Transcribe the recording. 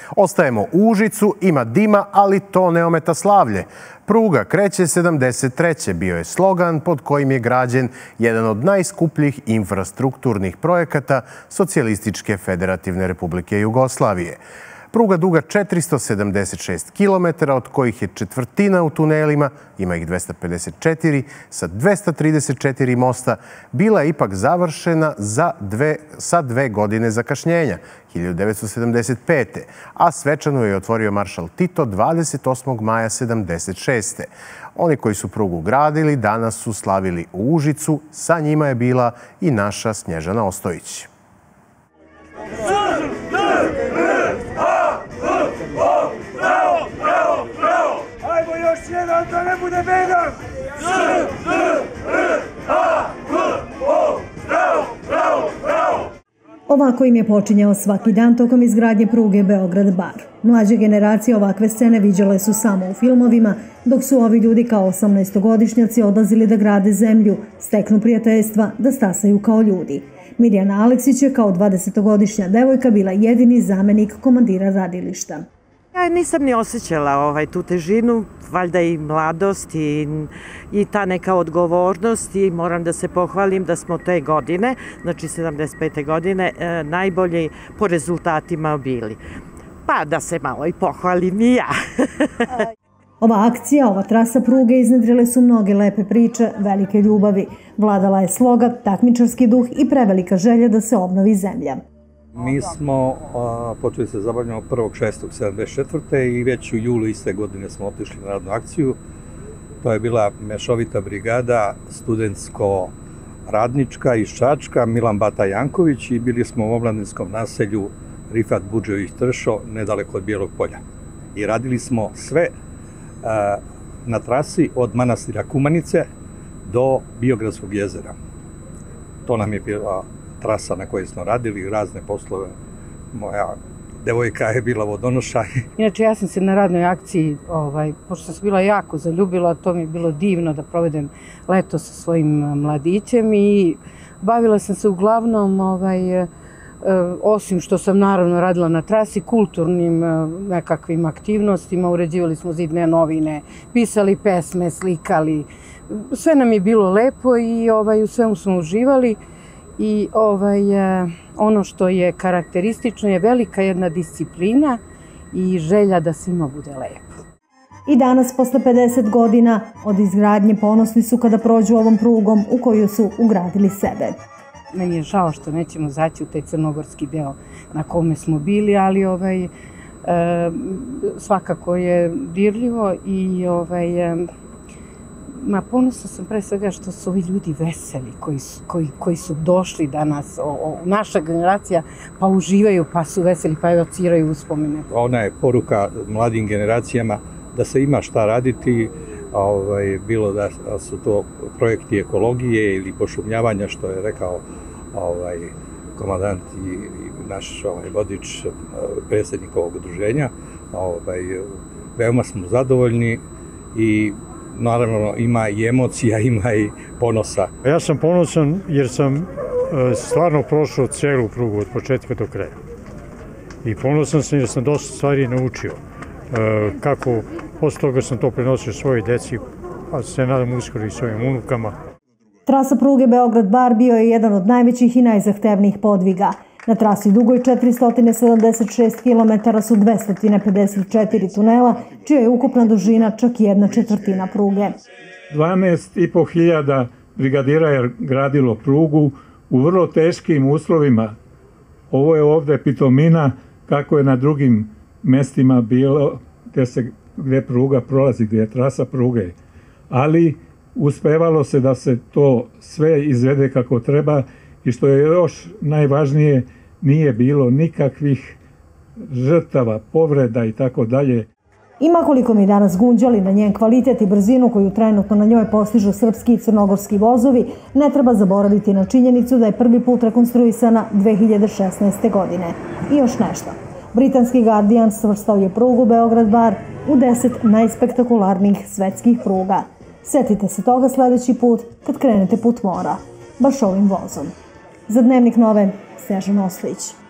Ostajemo u Užicu, ima dima, ali to ne ometa slavlje. Pruga kreće 73. bio je slogan pod kojim je građen jedan od najskupljih infrastrukturnih projekata Socijalističke Federativne Republike Jugoslavije. Pruga duga 476 km, od kojih je četvrtina u tunelima, ima ih 254, sa 234 mosta, bila je ipak završena sa 2 godine zakašnjenja, 1975. A svečano je otvorio maršal Tito 28. maja 76. Oni koji su prugu gradili danas su slavili u Užicu, sa njima je bila i naša Snježana Ostojić. Da ne bude bedan! Ovako im je počinjao svaki dan tokom izgradnje pruge Beograd-Bar. Mlađe generacije ovakve scene viđale su samo u filmovima, dok su ovi ljudi kao 18-godišnjaci odlazili da grade zemlju, steknu prijateljstva, da stasaju kao ljudi. Mirjana Aleksić je kao 20-godišnja devojka bila jedini zamenik komandira radilišta. Ja nisam ni osjećala tu težinu, valjda i mladost i ta neka odgovornost i moram da se pohvalim da smo te godine, znači 75. godine, najbolji po rezultatima bili. Pa da se malo i pohvalim i ja. Ova akcija, ova trasa pruge iznedrile su mnoge lepe priče, velike ljubavi. Vladala je sloga, takmičarski duh i prevelika želja da se obnovi zemlja. Mi smo počeli se zabavljamo 1.6.74. i već u julu iste godine smo otišli na radnu akciju. To je bila mešovita brigada, studentsko-radnička iz Čačka, Milan Bata Janković, i bili smo u omladinskom naselju Rifat Budžević-Tršo, nedaleko od Bijelog Polja. I radili smo sve na trasi od manastira Kumanice do Biogradskog jezera. To nam je bila trasa na kojoj smo radili razne poslove. Moja devojka je bila vodonoša. Inače, ja sam se na radnoj akciji, pošto sam se bila jako zaljubila, to mi je bilo divno da provedem leto sa svojim mladićem i bavila sam se uglavnom, osim što sam naravno radila na trasi, kulturnim nekakvim aktivnostima, uređivali smo zidne novine, pisali pesme, slikali. Sve nam je bilo lepo i u svemu smo uživali. I ono što je karakteristično je velika jedna disciplina i želja da svima bude lepo. I danas, posle 50 godina od izgradnje, ponosni su kada prođu ovom prugom u koju su ugradili sebe. Meni je žao što nećemo zaći u taj crnogorski deo na kome smo bili, ali svakako je dirljivo i ponosna sam pre svega što su ovi ljudi veseli koji su došli danas, naša generacija, pa uživaju, pa su veseli, pa evociraju uspomene. Ona je poruka mladim generacijama da se ima šta raditi, bilo da su to projekti ekologije ili pošumljavanja, što je rekao komandant i naš vodič, predsjednik ovog udruženja. Veoma smo zadovoljni i naravno ima i emocija, ima i ponosa. Ja sam ponosan jer sam stvarno prošao celu prugu od početka do kraja. I ponosan sam jer sam dosta stvari naučio. Kako posle toga sam to prenosio svojoj deci, a se nadam uskoro i svojim unukama. Trasa pruge Beograd-Bar bio je jedan od najvećih i najzahtevnijih podviga. Na trasi dugoj 476 km su 254 tunela, čija je ukupna dužina čak 1/4 pruge. 12.500 brigadira je gradilo prugu u vrlo teškim uslovima. Ovo je ovde pitomina kako je na drugim mestima bilo gde pruga prolazi, gde je trasa pruge. Ali uspevalo se da se to sve izvede kako treba i što je još najvažnije, nije bilo nikakvih žrtava, povreda i tako dalje. Ima koliko mi danas gunđali na njen kvalitet i brzinu koju trenutno na njoj postižu srpski i crnogorski vozovi, ne treba zaboraviti na činjenicu da je prvi put rekonstruisana 2016. godine. I još nešto. Britanski Guardian svrstao je prugu Beograd-Bar u 10 najspektakularnijih svetskih pruga. Setite se toga sledeći put kad krenete put mora, baš ovim vozom. Za Dnevnik Nove, Snježana Ostojić.